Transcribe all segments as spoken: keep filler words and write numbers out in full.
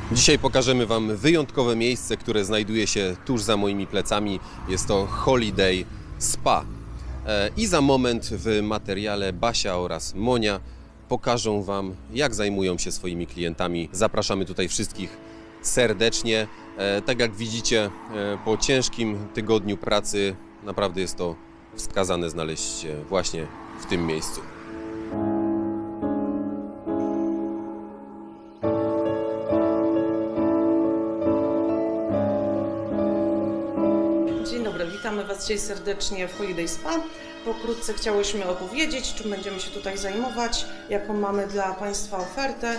Dzisiaj pokażemy Wam wyjątkowe miejsce, które znajduje się tuż za moimi plecami. Jest to Holiday Spa. I za moment w materiale Basia oraz Monia pokażą Wam, jak zajmują się swoimi klientami. Zapraszamy tutaj wszystkich serdecznie. Tak jak widzicie, po ciężkim tygodniu pracy naprawdę jest to wskazane znaleźć się właśnie w tym miejscu. Dzień dobry, witamy Was dzisiaj serdecznie w Holiday Spa. Pokrótce chciałyśmy opowiedzieć, czym będziemy się tutaj zajmować, jaką mamy dla Państwa ofertę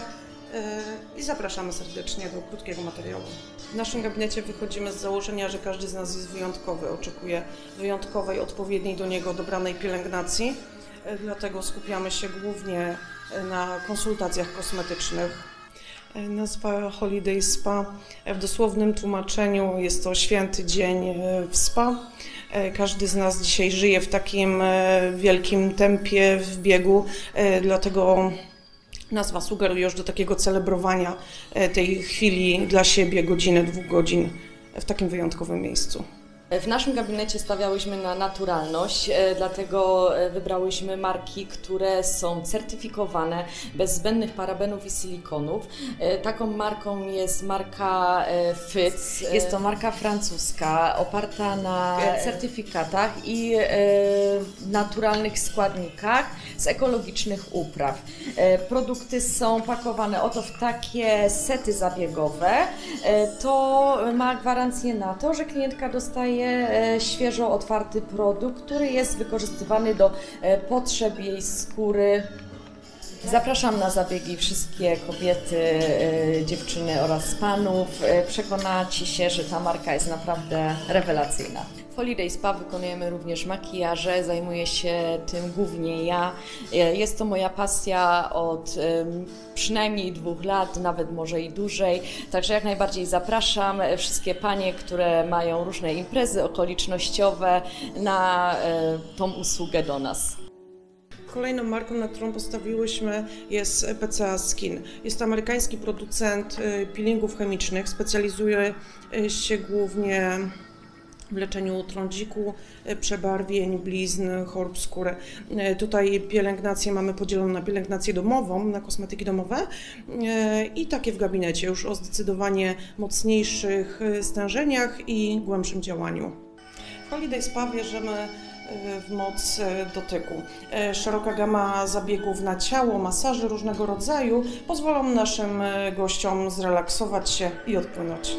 i zapraszamy serdecznie do krótkiego materiału. W naszym gabinecie wychodzimy z założenia, że każdy z nas jest wyjątkowy, oczekuje wyjątkowej, odpowiedniej do niego dobranej pielęgnacji, dlatego skupiamy się głównie na konsultacjach kosmetycznych. Nazwa Holiday Spa w dosłownym tłumaczeniu jest to święty dzień w spa. Każdy z nas dzisiaj żyje w takim wielkim tempie, w biegu, dlatego nazwa sugeruje już do takiego celebrowania tej chwili dla siebie, godziny, dwóch godzin w takim wyjątkowym miejscu. W naszym gabinecie stawiałyśmy na naturalność, dlatego wybrałyśmy marki, które są certyfikowane, bez zbędnych parabenów i silikonów. Taką marką jest marka F Y C. Jest to marka francuska, oparta na certyfikatach i naturalnych składnikach z ekologicznych upraw. Produkty są pakowane oto w takie sety zabiegowe. To ma gwarancję na to, że klientka dostaje świeżo otwarty produkt, który jest wykorzystywany do potrzeb jej skóry. Zapraszam na zabiegi wszystkie kobiety, dziewczyny oraz panów. Przekonacie się, że ta marka jest naprawdę rewelacyjna. W Holiday Spa wykonujemy również makijaże, zajmuję się tym głównie ja. Jest to moja pasja od przynajmniej dwóch lat, nawet może i dłużej. Także jak najbardziej zapraszam wszystkie panie, które mają różne imprezy okolicznościowe, na tą usługę do nas. Kolejną marką, na którą postawiłyśmy, jest P C A Skin. Jest to amerykański producent peelingów chemicznych, specjalizuje się głównie w leczeniu trądziku, przebarwień, blizn, chorób skóry. Tutaj pielęgnację mamy podzieloną na pielęgnację domową, na kosmetyki domowe i takie w gabinecie, już o zdecydowanie mocniejszych stężeniach i głębszym działaniu. W Holiday Spa wierzymy w moc dotyku. Szeroka gama zabiegów na ciało, masaży różnego rodzaju pozwolą naszym gościom zrelaksować się i odpłynąć.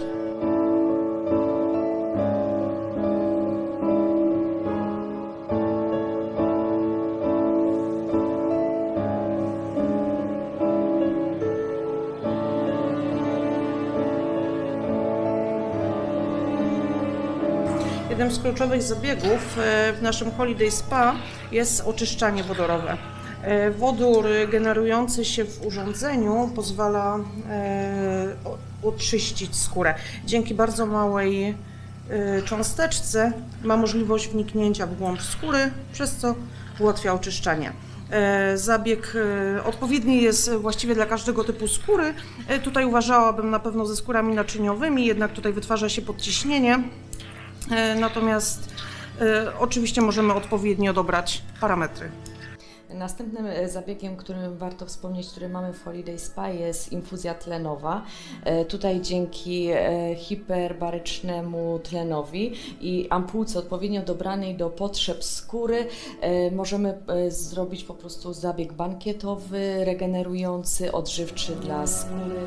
Jednym z kluczowych zabiegów w naszym Holiday Spa jest oczyszczanie wodorowe. Wodór generujący się w urządzeniu pozwala oczyścić skórę. Dzięki bardzo małej cząsteczce ma możliwość wniknięcia w głąb skóry, przez co ułatwia oczyszczanie. Zabieg odpowiedni jest właściwie dla każdego typu skóry. Tutaj uważałabym na pewno ze skórami naczyniowymi, jednak tutaj wytwarza się podciśnienie. Natomiast y, oczywiście możemy odpowiednio dobrać parametry. Następnym zabiegiem, którym warto wspomnieć, który mamy w Holiday Spa, jest infuzja tlenowa. Tutaj dzięki hiperbarycznemu tlenowi i ampułce odpowiednio dobranej do potrzeb skóry możemy zrobić po prostu zabieg bankietowy, regenerujący, odżywczy dla skóry.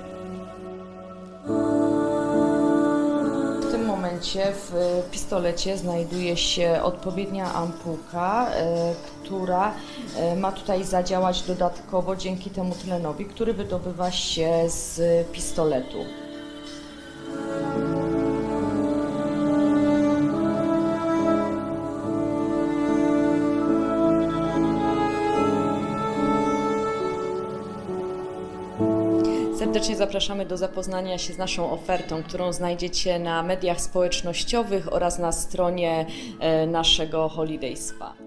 W tym momencie w pistolecie znajduje się odpowiednia ampułka, która ma tutaj zadziałać dodatkowo dzięki temu tlenowi, który wydobywa się z pistoletu. Serdecznie zapraszamy do zapoznania się z naszą ofertą, którą znajdziecie na mediach społecznościowych oraz na stronie naszego Holiday Spa.